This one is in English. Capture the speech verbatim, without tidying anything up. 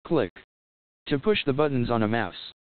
Click to push the buttons on a mouse.